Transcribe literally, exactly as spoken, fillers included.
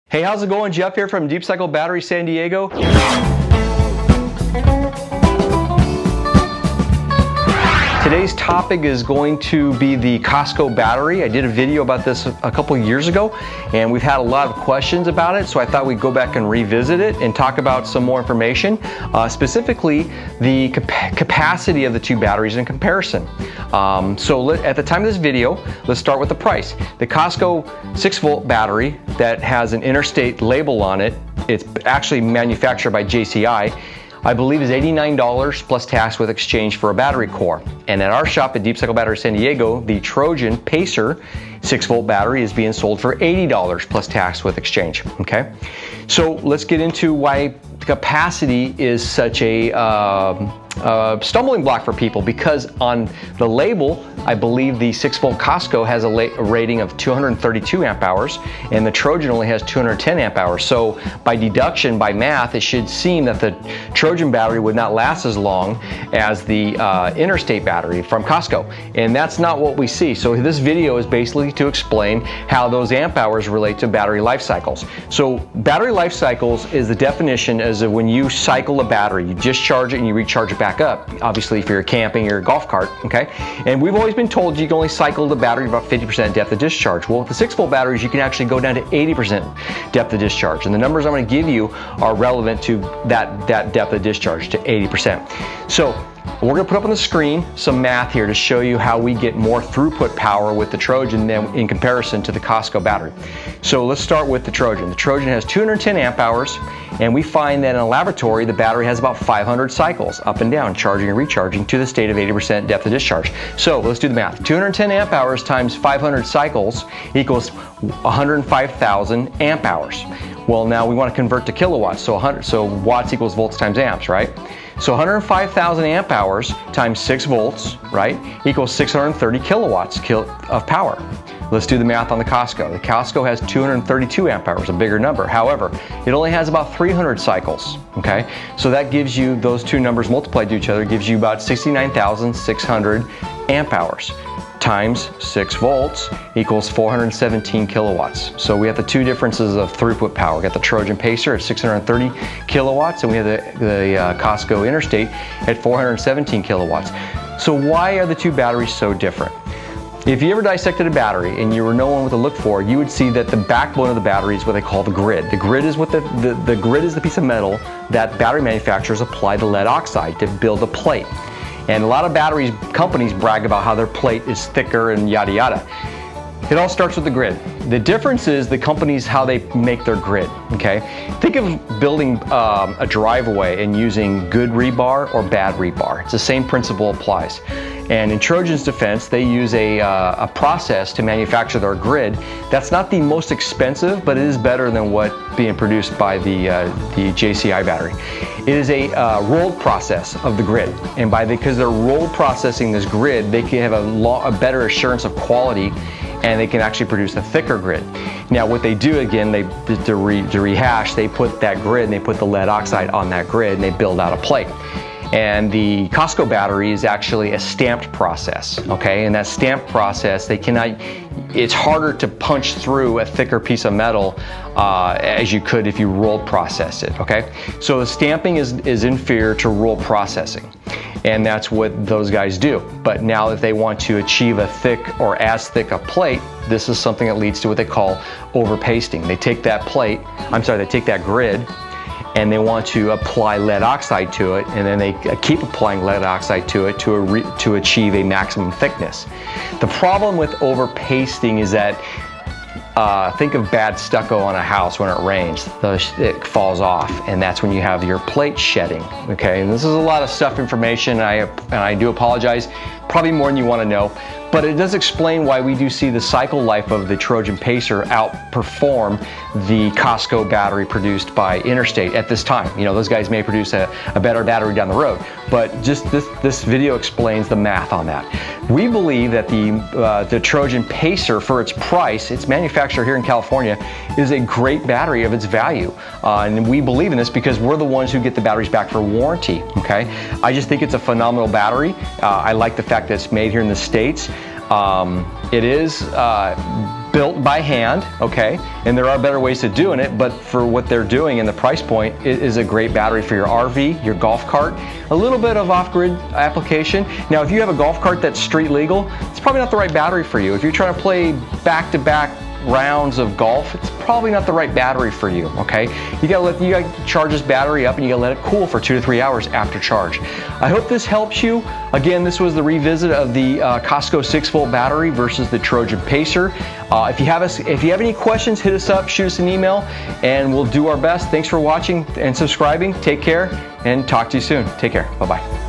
Hey, how's it going? Jeff here from Deep Cycle Battery San Diego. Today's topic is going to be the Costco battery. I did a video about this a couple years ago and we've had a lot of questions about it, so I thought we'd go back and revisit it and talk about some more information, uh, specifically the cap capacity of the two batteries in comparison. Um, so let, at the time of this video, let's start with the price. The Costco six volt battery that has an interstate label on it, it's actually manufactured by J C I, I believe is eighty-nine dollars plus tax with exchange for a battery core. And at our shop at Deep Cycle Battery San Diego, the Trojan Pacer six volt battery is being sold for eighty dollars plus tax with exchange, okay? So let's get into why capacity is such a uh, uh, stumbling block for people, because on the label, I believe the six volt Costco has a, a rating of two hundred thirty-two amp hours and the Trojan only has two hundred ten amp hours. So by deduction, by math, it should seem that the Trojan battery would not last as long as the uh, interstate battery from Costco. And that's not what we see. So this video is basically to explain how those amp hours relate to battery life cycles. So battery life cycles is the definition as of when you cycle a battery, you discharge it and you recharge it back up. Obviously, if you're camping or a golf cart, okay? And we've always been told you can only cycle the battery about fifty percent depth of discharge. Well, with the six volt batteries, you can actually go down to eighty percent depth of discharge. And the numbers I'm going to give you are relevant to that, that depth of discharge, to eighty percent. So we're going to put up on the screen some math here to show you how we get more throughput power with the Trojan than in comparison to the Costco battery. So let's start with the Trojan. The Trojan has two hundred ten amp hours, and we find that in a laboratory the battery has about five hundred cycles up and down, charging and recharging to the state of eighty percent depth of discharge. So let's do the math. two hundred ten amp hours times five hundred cycles equals one hundred five thousand amp hours. Well, now we want to convert to kilowatts, so one hundred, so watts equals volts times amps, right? So one hundred five thousand amp hours times six volts, right, equals six hundred thirty kilowatts of power. Let's do the math on the Costco. The Costco has two hundred thirty-two amp hours, a bigger number. However, it only has about three hundred cycles, okay? So that gives you, those two numbers multiplied to each other, gives you about sixty-nine thousand six hundred amp hours. Times six volts equals four hundred seventeen kilowatts. So we have the two differences of throughput power. We got the Trojan Pacer at six hundred thirty kilowatts, and we have the, the uh, Costco Interstate at four hundred seventeen kilowatts. So why are the two batteries so different? If you ever dissected a battery and you were knowing what to look for, you would see that the backbone of the battery is what they call the grid. The grid is what the, the, the grid is the piece of metal that battery manufacturers apply the lead oxide to build a plate. And a lot of batteries companies brag about how their plate is thicker and yada yada. It all starts with the grid. The difference is the companies, how they make their grid, okay? Think of building um, a driveway and using good rebar or bad rebar. It's the same principle applies. And in Trojan's defense, they use a, uh, a process to manufacture their grid that's not the most expensive, but it is better than what being produced by the, uh, the J C I battery. It is a uh, rolled process of the grid. And by the, because they're rolled processing this grid, they can have a, lo a better assurance of quality, and they can actually produce a thicker grid. Now what they do, again, they to, re, to rehash, they put that grid and they put the lead oxide on that grid and they build out a plate. And the Costco battery is actually a stamped process, okay? And that stamped process, they cannot, it's harder to punch through a thicker piece of metal uh, as you could if you roll process it, okay? So the stamping is, is inferior to roll processing. And that's what those guys do. But now if they want to achieve a thick or as thick a plate, this is something that leads to what they call overpasting. They take that plate, I'm sorry, they take that grid and they want to apply lead oxide to it, and then they keep applying lead oxide to it to, a to achieve a maximum thickness. The problem with overpasting is that Uh, think of bad stucco on a house when it rains. The, it falls off, and that's when you have your plate shedding, okay? And this is a lot of stuff information, and I, and I do apologize, probably more than you want to know, but it does explain why we do see the cycle life of the Trojan Pacer outperform the Costco battery produced by Interstate at this time. You know, those guys may produce a, a better battery down the road, but just this, this video explains the math on that. We believe that the, uh, the Trojan Pacer, for its price, its manufacturer here in California, is a great battery of its value. Uh, and we believe in this because we're the ones who get the batteries back for warranty, okay? I just think it's a phenomenal battery. Uh, I like the fact that it's made here in the States. Um, it is uh, built by hand, okay? And there are better ways to doing it, but for what they're doing and the price point, it is a great battery for your R V, your golf cart, a little bit of off-grid application. Now, if you have a golf cart that's street legal, it's probably not the right battery for you. If you're trying to play back-to-back rounds of golf, it's probably not the right battery for you, okay? You gotta let you gotta charge this battery up and you gotta let it cool for two to three hours after charge. I hope this helps you. Again, this was the revisit of the uh, Costco six volt battery versus the Trojan Pacer. Uh, if you have us, if you have any questions, hit us up, shoot us an email, and we'll do our best. Thanks for watching and subscribing. Take care and talk to you soon. Take care. Bye-bye.